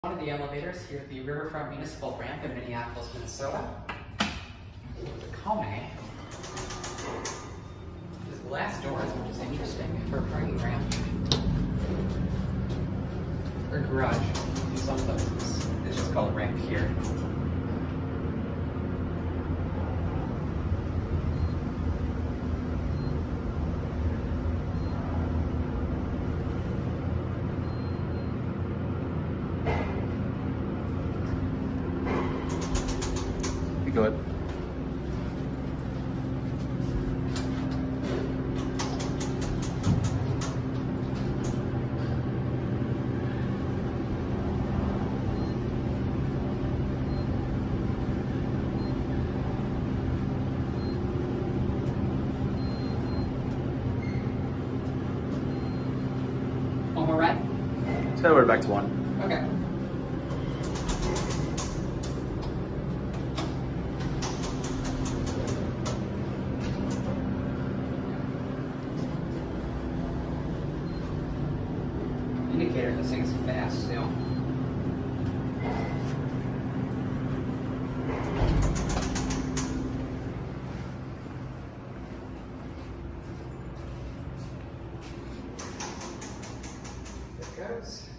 One of the elevators here at the Riverfront Municipal Ramp in Minneapolis, Minnesota. The KONE. There's glass doors, which is interesting for a parking ramp. Or garage in some places. It's just called a ramp here. Go ahead. One more ride? So we're back to one. Okay. Indicator, this thing's fast still. There it goes.